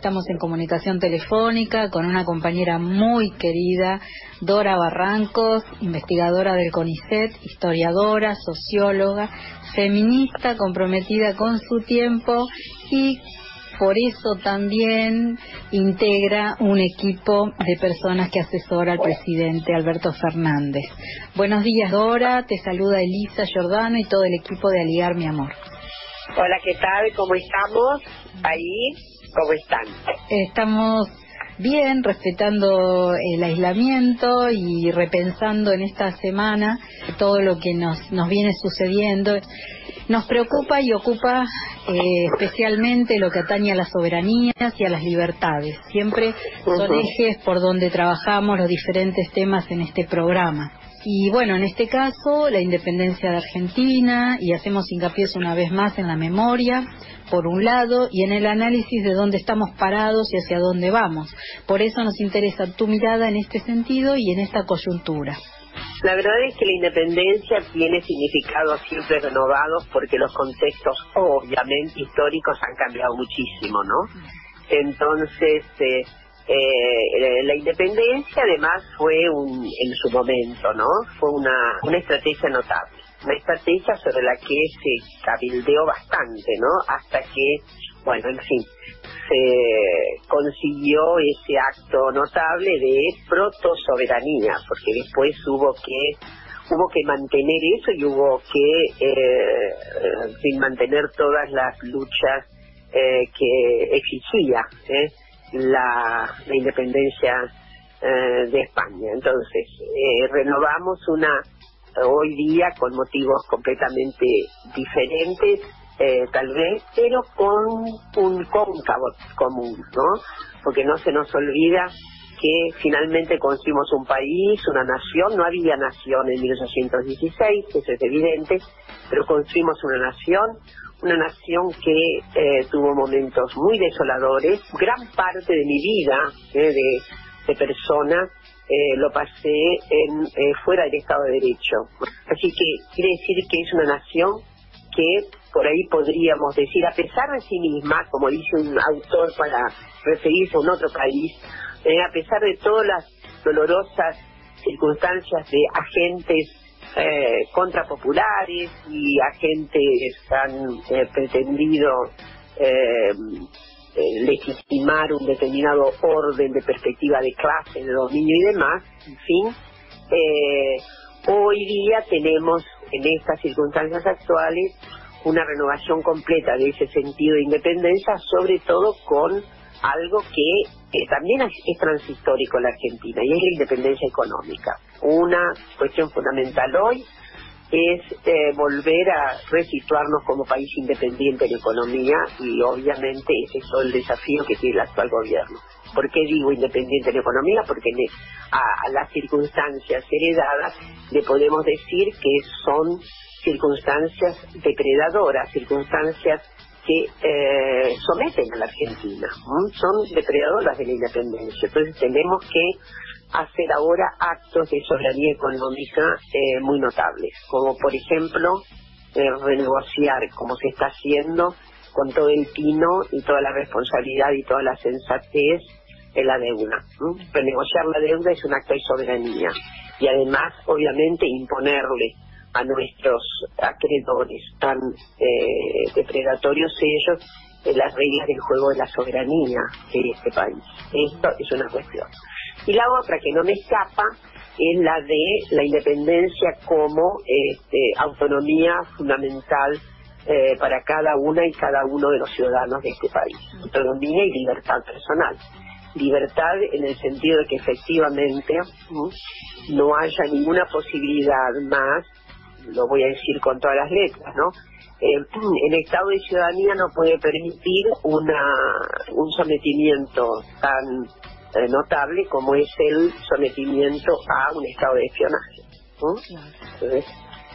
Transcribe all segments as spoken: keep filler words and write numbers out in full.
estamos en comunicación telefónica con una compañera muy querida, Dora Barrancos, investigadora del CONICET, historiadora, socióloga, feminista comprometida con su tiempo y por eso también integra un equipo de personas que asesora al presidente Alberto Fernández. Buenos días, Dora, te saluda Elisa Giordano y todo el equipo de Aliar Mi Amor. Hola, ¿qué tal? ¿Cómo estamos? Ahí, ¿cómo están? Estamos bien, respetando el aislamiento y repensando en esta semana todo lo que nos, nos viene sucediendo. Nos preocupa y ocupa eh, especialmente lo que atañe a las soberanías y a las libertades. Siempre son ejes por donde trabajamos los diferentes temas en este programa. Y bueno, en este caso, la independencia de Argentina, y hacemos hincapié una vez más en la memoria, por un lado, y en el análisis de dónde estamos parados y hacia dónde vamos. Por eso nos interesa tu mirada en este sentido y en esta coyuntura. La verdad es que la independencia tiene significados siempre renovados porque los contextos obviamente históricos han cambiado muchísimo, ¿no? Entonces, eh, eh, la independencia además fue un, en su momento, ¿no? Fue una, una estrategia notable, una estrategia sobre la que se cabildeó bastante, ¿no? Hasta que, bueno, en fin, se consiguió ese acto notable de proto-soberanía, porque después hubo que hubo que mantener eso y hubo que eh, sin mantener todas las luchas eh, que exigía eh, la, la independencia eh, de España. Entonces, eh, renovamos una hoy día con motivos completamente diferentes, Eh, tal vez, pero con un cóncavo común, ¿no? Porque no se nos olvida que finalmente construimos un país, una nación. No había nación en mil ochocientos dieciséis, eso es evidente, pero construimos una nación, una nación que eh, tuvo momentos muy desoladores. Gran parte de mi vida eh, de, de persona eh, lo pasé en, eh, fuera del Estado de Derecho. Así que quiere decir que es una nación que por ahí podríamos decir, a pesar de sí misma, como dice un autor para referirse a un otro país, eh, a pesar de todas las dolorosas circunstancias de agentes eh, contrapopulares y agentes que han eh, pretendido eh, eh, legitimar un determinado orden de perspectiva de clase, de dominio y demás, en fin, eh, hoy día tenemos en estas circunstancias actuales una renovación completa de ese sentido de independencia, sobre todo con algo que eh, también es, es transhistórico en la Argentina, y es la independencia económica. Una cuestión fundamental hoy es eh, volver a resituarnos como país independiente en economía, y obviamente ese es todo el desafío que tiene el actual gobierno. ¿Por qué digo independiente en economía? Porque le, a, a las circunstancias heredadas le podemos decir que son circunstancias depredadoras, circunstancias que eh, someten a la Argentina, ¿no? Son depredadoras de la independencia. Entonces tenemos que hacer ahora actos de soberanía económica eh, muy notables, como por ejemplo eh, renegociar, como se está haciendo, con todo el tino y toda la responsabilidad y toda la sensatez en la deuda, ¿no? Renegociar la deuda es un acto de soberanía, y además obviamente imponerle a nuestros acreedores tan eh, depredatorios ellos eh, las reglas del juego de la soberanía de este país. Esto es una cuestión. Y la otra que no me escapa es la de la independencia como este, autonomía fundamental eh, para cada una y cada uno de los ciudadanos de este país. Autonomía y libertad personal. Libertad en el sentido de que efectivamente ¿sí? no haya ninguna posibilidad más, lo voy a decir con todas las letras, ¿no? Eh, el Estado de ciudadanía no puede permitir una un sometimiento tan eh, notable como es el sometimiento a un estado de espionaje, ¿no? Entonces,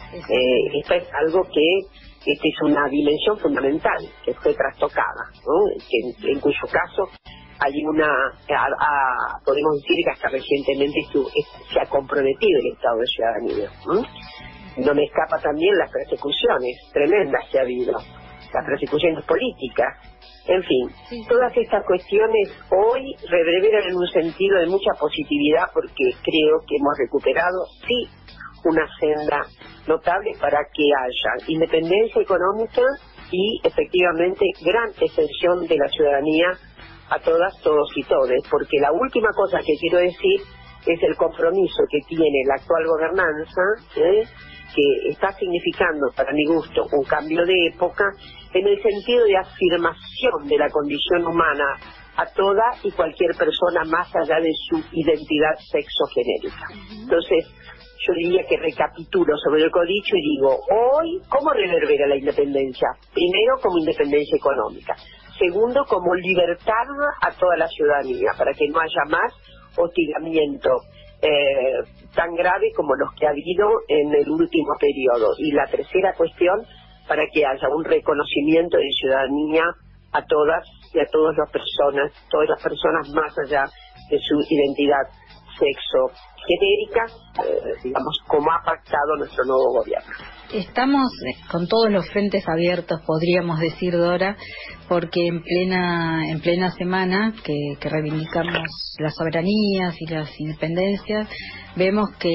eh, esto es algo que esta es una dimensión fundamental que fue trastocada, ¿no? Que, en cuyo caso hay una, a, a, podemos decir que hasta recientemente estuvo, se ha comprometido el Estado de ciudadanía, ¿no? No me escapa también las persecuciones tremendas que ha habido las persecuciones políticas. En fin, todas estas cuestiones hoy reverberan en un sentido de mucha positividad porque creo que hemos recuperado, sí, una senda notable para que haya independencia económica y efectivamente gran extensión de la ciudadanía a todas, todos y todes, porque la última cosa que quiero decir es el compromiso que tiene la actual gobernanza, ¿eh? que está significando para mi gusto un cambio de época en el sentido de afirmación de la condición humana a toda y cualquier persona más allá de su identidad sexogenérica. Entonces, yo diría que recapitulo sobre lo que he dicho y digo, hoy, ¿cómo reverbera la independencia? Primero, como independencia económica. Segundo, como libertad a toda la ciudadanía, para que no haya más hostigamiento eh, tan grave como los que ha habido en el último periodo. Y la tercera cuestión, para que haya un reconocimiento de ciudadanía a todas y a todas las personas, todas las personas más allá de su identidad sexo genérica, eh, digamos, como ha pactado nuestro nuevo gobierno. Estamos con todos los frentes abiertos, podríamos decir, Dora, porque en plena en plena semana que, que reivindicamos las soberanías y las independencias, vemos que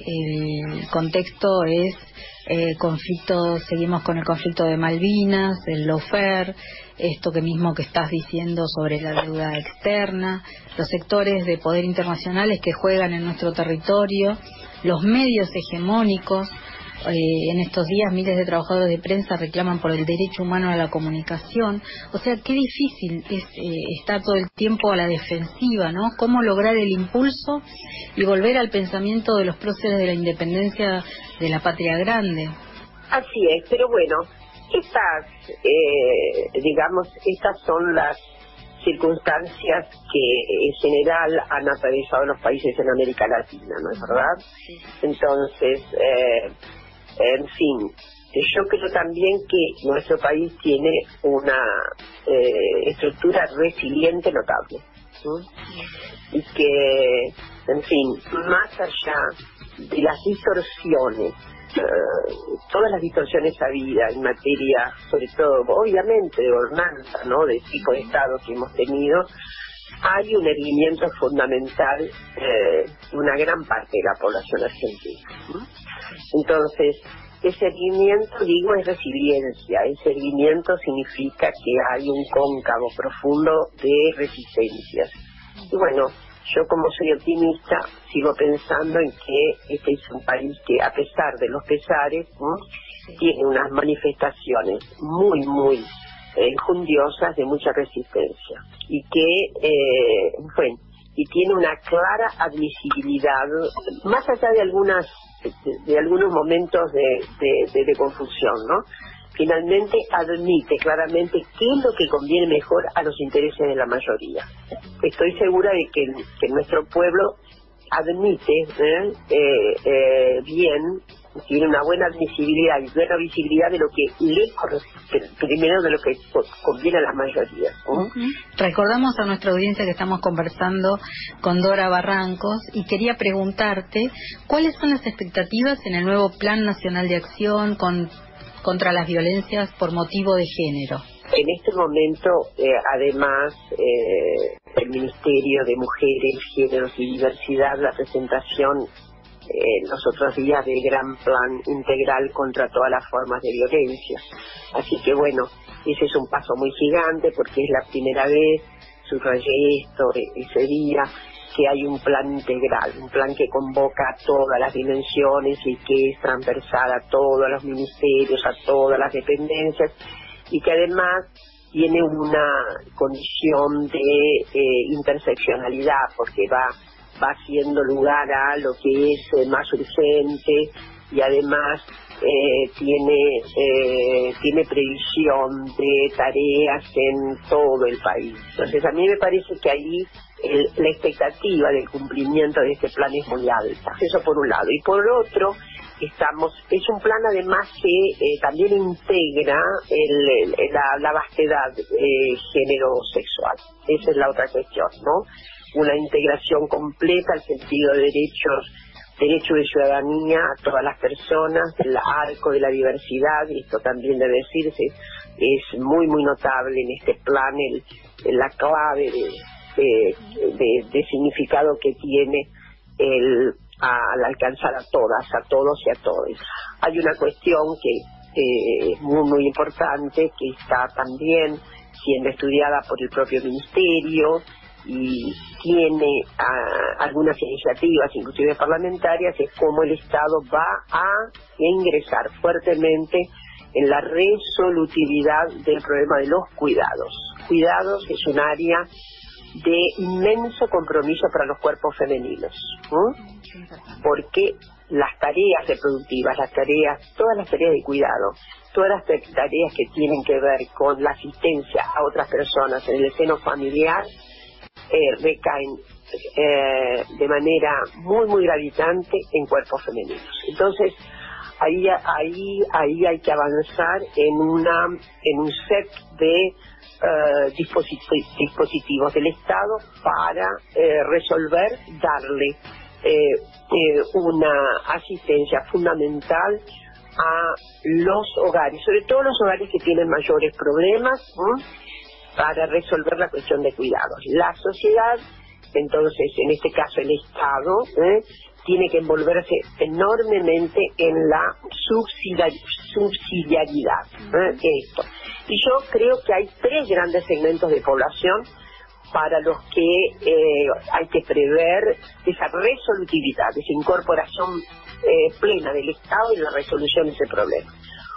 el contexto es eh, conflicto, seguimos con el conflicto de Malvinas, el lawfare, esto que mismo que estás diciendo sobre la deuda externa, los sectores de poder internacionales que juegan en nuestro territorio, los medios hegemónicos. Eh, en estos días miles de trabajadores de prensa reclaman por el derecho humano a la comunicación. O sea, qué difícil es eh, estar todo el tiempo a la defensiva, ¿no? Cómo lograr el impulso y volver al pensamiento de los próceres de la independencia de la patria grande. Así es, pero bueno, estas, eh, digamos, estas son las circunstancias que en general han atravesado los países en América Latina, ¿no es verdad? Entonces, eh, en fin, yo creo también que nuestro país tiene una eh, estructura resiliente notable, ¿sí? Y que, en fin, más allá de las distorsiones, eh, todas las distorsiones habidas en materia, sobre todo, obviamente, de gobernanza, ¿no?, de tipo de Estado que hemos tenido, hay un erguimiento fundamental eh, de una gran parte de la población argentina, ¿sí? Entonces, ese erguimiento, digo, es resiliencia. Ese erguimiento significa que hay un cóncavo profundo de resistencias. Y bueno, yo como soy optimista, sigo pensando en que este es un país que, a pesar de los pesares, ¿no?, tiene unas manifestaciones muy, muy eh, enjundiosas de mucha resistencia. Y que, eh, bueno, y tiene una clara admisibilidad, más allá de algunas de, de algunos momentos de, de, de, de confusión, ¿no? Finalmente admite claramente qué es lo que conviene mejor a los intereses de la mayoría. Estoy segura de que, que nuestro pueblo admite ¿eh? Eh, eh, bien, tiene una buena visibilidad y buena visibilidad de lo que le corresponde, primero de lo que conviene a la mayoría. ¿eh? Uh-huh. Recordamos a nuestra audiencia que estamos conversando con Dora Barrancos y quería preguntarte cuáles son las expectativas en el nuevo Plan Nacional de Acción con, contra las violencias por motivo de género. En este momento, eh, además, eh, el Ministerio de Mujeres, Géneros y Diversidad, la presentación eh, los otros días del gran plan integral contra todas las formas de violencia. Así que bueno, ese es un paso muy gigante porque es la primera vez, subrayé esto ese día, que hay un plan integral, un plan que convoca a todas las dimensiones y que es transversal a todos los ministerios, a todas las dependencias, y que además tiene una condición de eh, interseccionalidad, porque va va haciendo lugar a lo que es eh, más urgente y además eh, tiene eh, tiene previsión de tareas en todo el país. Entonces a mí me parece que ahí el, la expectativa del cumplimiento de este plan es muy alta. Eso por un lado. Y por otro, estamos es un plan además que eh, también integra el, el, la, la vastedad eh, género sexual. Esa es la otra cuestión, ¿no? Una integración completa al sentido de derechos derecho de ciudadanía a todas las personas, el arco de la diversidad, y esto también debe decirse, es muy muy notable en este plan el, la clave de, de, de, de significado que tiene el al alcanzar a todas, a todos y a todos. Hay una cuestión que eh, es muy muy importante, que está también siendo estudiada por el propio ministerio y tiene uh, algunas iniciativas, inclusive parlamentarias, es cómo el Estado va a ingresar fuertemente en la resolutividad del problema de los cuidados. Cuidados es un área de inmenso compromiso para los cuerpos femeninos, ¿eh? Porque las tareas reproductivas, las tareas, todas las tareas de cuidado, todas las tareas que tienen que ver con la asistencia a otras personas en el seno familiar, eh, recaen eh, de manera muy muy gravitante en cuerpos femeninos. Entonces ahí ahí ahí hay que avanzar en una en un set de Uh, disposit- dispositivos del Estado para eh, resolver, darle eh, eh, una asistencia fundamental a los hogares, sobre todo los hogares que tienen mayores problemas, ¿eh? Para resolver la cuestión de cuidados. La sociedad, entonces, en este caso el Estado, ¿eh? tiene que envolverse enormemente en la subsidiar- subsidiariedad. ¿eh? Esto. Y yo creo que hay tres grandes segmentos de población para los que eh, hay que prever esa resolutividad, esa incorporación eh, plena del Estado en la resolución de ese problema.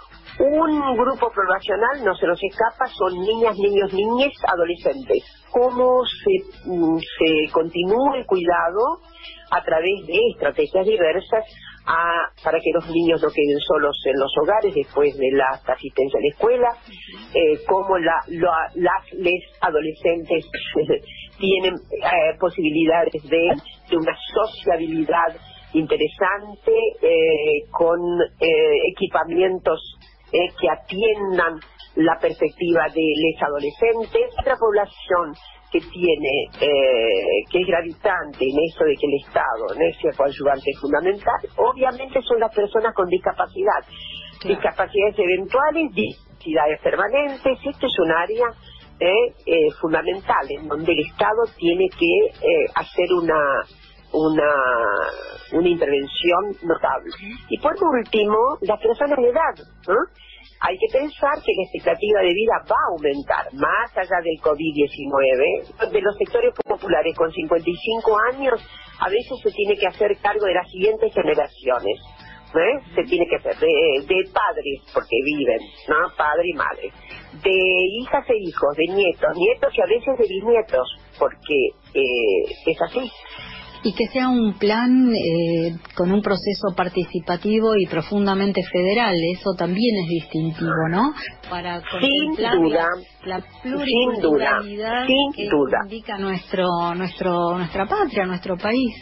Un grupo poblacional, no se nos escapa, son niñas, niños, niñas, adolescentes. ¿Cómo se, se continúa el cuidado a través de estrategias diversas a, para que los niños no queden solos en los hogares después de la asistencia a la escuela? Eh, cómo la, la, las les adolescentes tienen eh, posibilidades de, de una sociabilidad interesante eh, con eh, equipamientos Eh, que atiendan la perspectiva de los adolescentes. Otra población que tiene, eh, que es gravitante en eso de que el Estado no es coadyuvante fundamental, obviamente son las personas con discapacidad, claro. Discapacidades eventuales, discapacidades permanentes. Esto es un área eh, eh, fundamental en donde el Estado tiene que eh, hacer una una una intervención notable. Y por último, las personas de edad, ¿no? Hay que pensar que la expectativa de vida va a aumentar, más allá del COVID diecinueve, de los sectores populares con cincuenta y cinco años, a veces se tiene que hacer cargo de las siguientes generaciones, ¿eh? Se tiene que hacer de, de padres, porque viven, ¿no? Padre y madre, de hijas e hijos, de nietos, nietos y a veces de bisnietos, porque eh, es así. Y que sea un plan eh, con un proceso participativo y profundamente federal, eso también es distintivo, ¿no? Para contemplar sin duda, la, la pluriculturalidad sin duda, que sin duda. indica nuestro, nuestro, nuestra patria, nuestro país.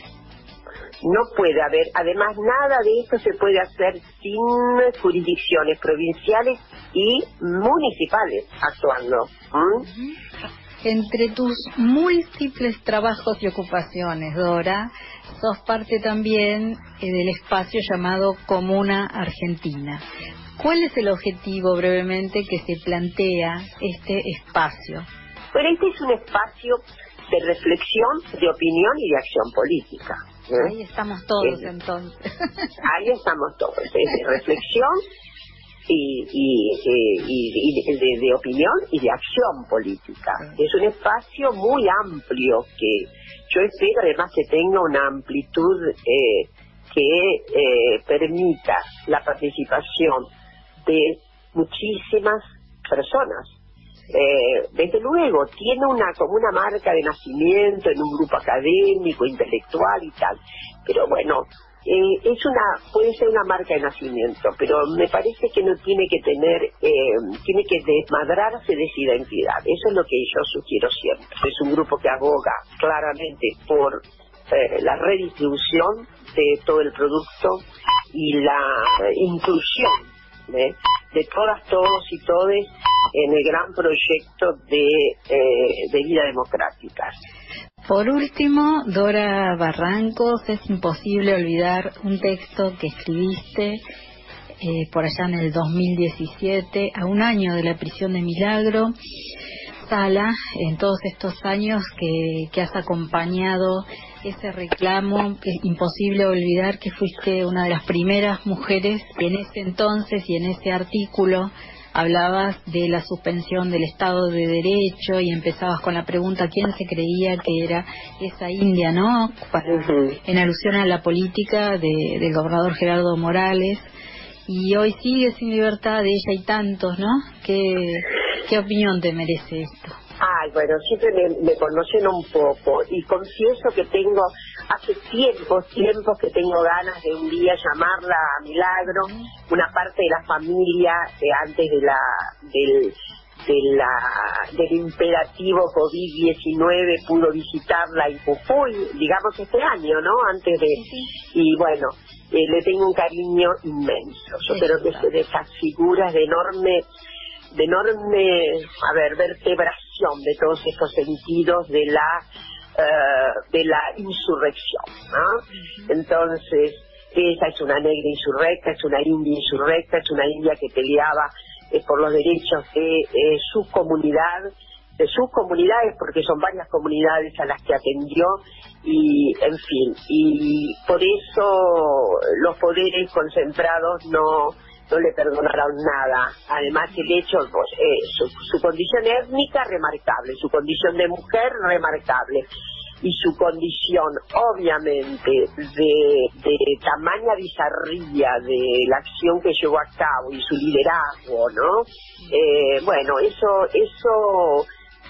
No puede haber, además nada de esto se puede hacer sin jurisdicciones provinciales y municipales actuando. ¿Mm? Uh-huh. Entre tus múltiples trabajos y ocupaciones, Dora, sos parte también eh, del espacio llamado Comuna Argentina. ¿Cuál es el objetivo, brevemente, que se plantea este espacio? Bueno, este es un espacio de reflexión, de opinión y de acción política. ¿eh? Ahí estamos todos, es, entonces. Ahí estamos todos, es de reflexión y, y, y, y, y de, de opinión y de acción política. Sí. Es un espacio muy amplio que yo espero además que tenga una amplitud eh, que eh, permita la participación de muchísimas personas. Eh, desde luego tiene una como una marca de nacimiento en un grupo académico, intelectual y tal, pero bueno, eh, es una puede ser una marca de nacimiento, pero me parece que no tiene que tener eh, tiene que desmadrarse de esa identidad. Eso es lo que yo sugiero siempre. Es un grupo que aboga claramente por eh, la redistribución de todo el producto y la eh, inclusión ¿eh? de todas, todos y todes en el gran proyecto de, eh, de vida democrática. Por último, Dora Barrancos, es imposible olvidar un texto que escribiste eh, por allá en el dos mil diecisiete, a un año de la prisión de Milagro Sala, en todos estos años que, que has acompañado ese reclamo. Es imposible olvidar que fuiste una de las primeras mujeres que en ese entonces y en ese artículo hablabas de la suspensión del Estado de Derecho y empezabas con la pregunta ¿quién se creía que era esa India, no? Para, uh-huh. En alusión a la política de, del gobernador Gerardo Morales, y hoy sigue sin libertad de ella y tantos, ¿no? ¿Qué, qué opinión te merece esto? Ay, bueno, siempre me, me conocen un poco y confieso que tengo, hace tiempos, tiempos que tengo ganas de un día llamarla a Milagro, una parte de la familia que antes de la del, de la, del imperativo COVID diecinueve pudo visitarla en Jujuy, digamos este año, ¿no? Antes de, y bueno, eh, le tengo un cariño inmenso. Yo creo que es de esas figuras de enorme, de enorme, a ver, vertebración de todos estos sentidos de la uh, de la insurrección, ¿no? Entonces, esa es una negra insurrecta, es una india insurrecta, es una india que peleaba eh, por los derechos de eh, su comunidad, de sus comunidades, porque son varias comunidades a las que atendió, y en fin, y por eso los poderes concentrados no no le perdonaron nada. Además, el hecho, pues, eh, su, su condición étnica, remarcable, su condición de mujer, remarcable, y su condición, obviamente, de, de tamaña bizarría de la acción que llevó a cabo y su liderazgo, ¿no? Eh, bueno, eso, eso,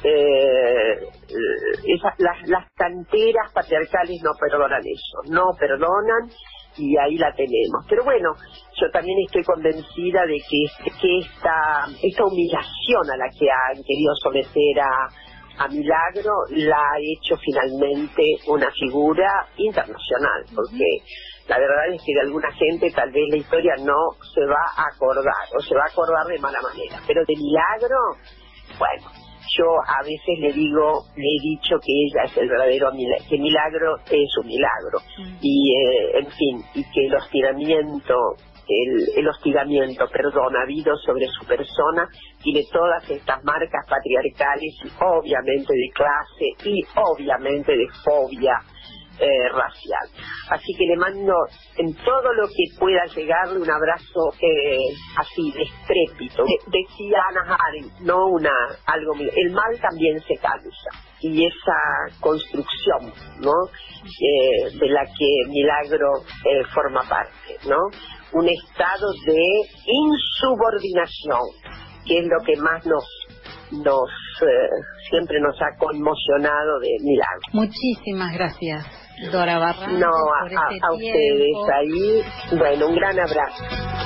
eh, esas, las, las canteras patriarcales no perdonan eso, no perdonan. Y ahí la tenemos. Pero bueno, yo también estoy convencida de que, que esta, esta humillación a la que han querido someter a, a Milagro la ha hecho finalmente una figura internacional, porque la verdad es que de alguna gente tal vez la historia no se va a acordar, o se va a acordar de mala manera, pero de Milagro, bueno, yo a veces le digo, le he dicho que ella es el verdadero milagro, que Milagro es un milagro, mm. y eh, en fin, y que el hostigamiento, el, el hostigamiento, perdón, habido sobre su persona, tiene todas estas marcas patriarcales, y obviamente de clase, y obviamente de fobia eh, racial. Así que le mando en todo lo que pueda llegarle un abrazo eh, así, de estrépito. De, decía Hannah Arendt, no una, algo, el mal también se cansa. Y esa construcción, ¿no? Eh, de la que Milagro eh, forma parte, ¿no? Un estado de insubordinación, que es lo que más nos, nos eh, siempre nos ha conmocionado de Milagro. Muchísimas gracias, Dora Barrancos, no, por a, este a ustedes ahí, bueno, un gran abrazo.